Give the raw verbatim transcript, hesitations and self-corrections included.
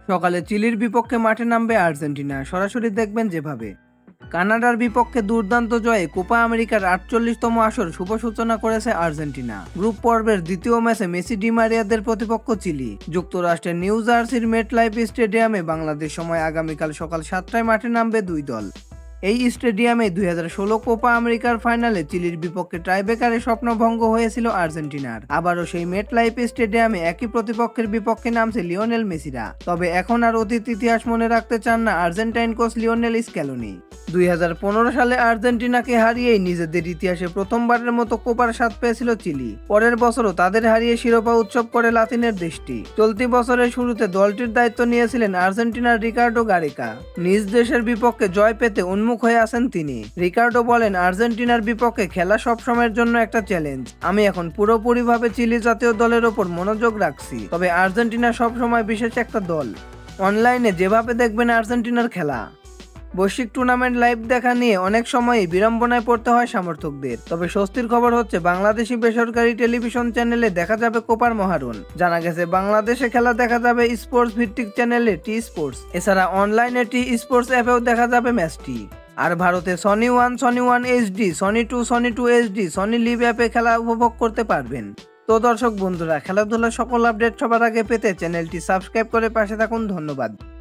সকালে চিলির বিপক্ষে মাঠে নামবে আর্জেন্টিনা, সরাসরি দেখবেন যেভাবে। কানাডার বিপক্ষে দুর্দান্ত জয়ে কোপা আমেরিকার আটচল্লিশতম আসর শুভ সূচনা করেছে আর্জেন্টিনা। গ্রুপ পর্বের দ্বিতীয় ম্যাচে মেসি ডি মারিয়াদের প্রতিপক্ষ চিলি। যুক্তরাষ্ট্রের নিউ জার্সির মেটলাইফ স্টেডিয়ামে বাংলাদেশ সময় আগামীকাল সকাল সাতটায় মাঠে নামবে দুই দল। এই স্টেডিয়ামে দুই হাজার ষোলো কোপা আমেরিকার ফাইনালে চিলির বিপক্ষে টাইব্রেকারে স্বপ্নভঙ্গ হয়েছিল আর্জেন্টিনার। আবারও সেই মেট লাইফ স্টেডিয়ামে একই প্রতিপক্ষের বিপক্ষে নামছে লিওনেল মেসিরা। তবে এখন আর অতীত ইতিহাস মনে রাখতে চান না আর্জেন্টাইন কোচ লিওনেল স্ক্যালোনি। দুই হাজার পনেরো সালে আর্জেন্টিনাকে হারিয়েই নিজেদের ইতিহাসে প্রথমবারের মতো কোপার স্বাদ পেয়েছিল চিলি। পরের বছরও তাদের হারিয়ে শিরোপা উৎসব করে লাতিনের দেশটি। চলতি বছরের শুরুতে দলটির দায়িত্ব নিয়েছিলেন আর্জেন্টিনার রিকার্ডো গারেকা। নিজ দেশের বিপক্ষে জয় পেতে উন্মুখ হয়ে আছেন তিনি। রিকার্ডো বলেন, আর্জেন্টিনার বিপক্ষে খেলা সবসময়ের জন্য একটা চ্যালেঞ্জ। আমি এখন পুরোপুরিভাবে চিলি জাতীয় দলের ওপর মনোযোগ রাখছি। তবে আর্জেন্টিনা সবসময় বিশেষ একটা দল। অনলাইনে যেভাবে দেখবেন আর্জেন্টিনার খেলা। বৈশ্বিক টুর্নামেন্ট লাইভ দেখা নিয়ে অনেক সময়ই বিড়ম্বনায় পড়তে হয় সমর্থকদের। তবে স্বস্তির খবর হচ্ছে বাংলাদেশি বেসরকারি টেলিভিশন চ্যানেলে দেখা যাবে কোপার মহারণ। জানা গেছে বাংলাদেশে খেলা দেখা যাবে স্পোর্টস ভিত্তিক চ্যানেলে টি স্পোর্টস। এছাড়া অনলাইনে টি স্পোর্টস অ্যাপেও দেখা যাবে ম্যাচটি। আর ভারতে Sony one, Sony one HD, Sony two, Sony two HD, Sony LIV অ্যাপে খেলা উপভোগ করতে পারবেন। তো দর্শক বন্ধুরা, খেলাধুলার সকল আপডেট সবার আগে পেতে চ্যানেলটি সাবস্ক্রাইব করে পাশে থাকুন। ধন্যবাদ।